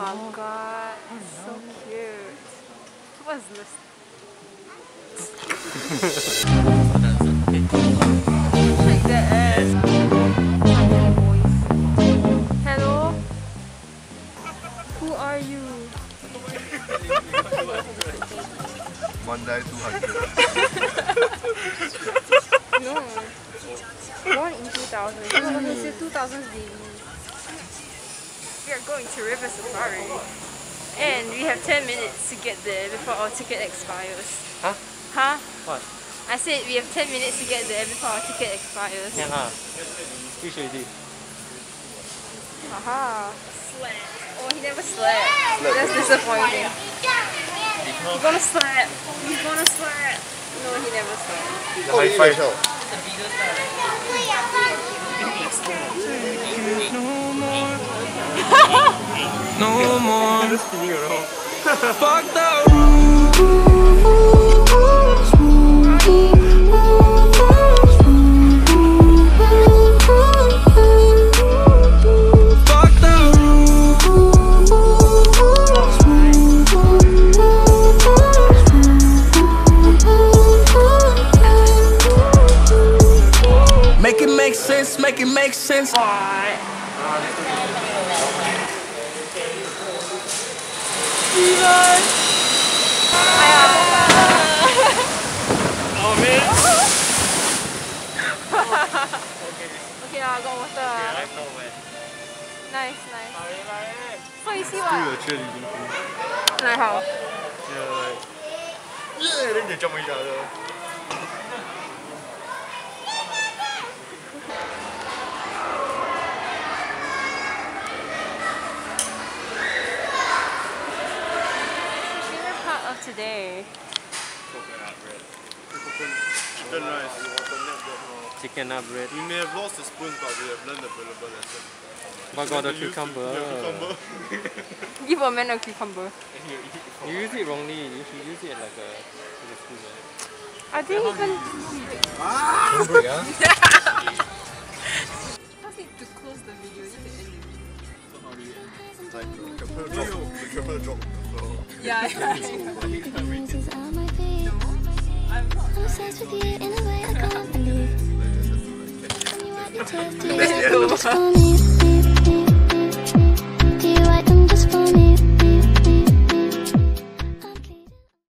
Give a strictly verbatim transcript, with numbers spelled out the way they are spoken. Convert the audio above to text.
Oh god, so cute. What's this? Like that ass. Hello? Who are you? One die two hundred. No. Born in two thousand. Okay, so two thousands baby. We are going to River Safari. And we have ten minutes to get there before our ticket expires. Huh? Huh? What? I said we have ten minutes to get there before our ticket expires. Yeah, huh? Which already? Haha. Slap. Oh, he never slapped. That's disappointing. He's gonna slap. He's gonna slap. No, he never slapped. Oh, high five. No more. Fuck the make it make sense, make it make sense. Why? Oh man! Okay, I got water. I know where. Nice, nice. So you see what? cheerleading. Like how? Yeah, like yeah, then they jump each other. Favorite part of today? Coconut bread. Chicken rice. Chicken up bread. We may have lost the spoons, but we have learned the valuable lesson. But got the cucumber. Yeah, cucumber. Give a man a cucumber. You use it wrongly. You should use it like a, like a spoon. I didn't even. Don't break, huh? I need to close the video. You can end it. Like the camera drop. The camera drop. So. Yeah. I'm obsessed with you in a way I can't believe. That's the end.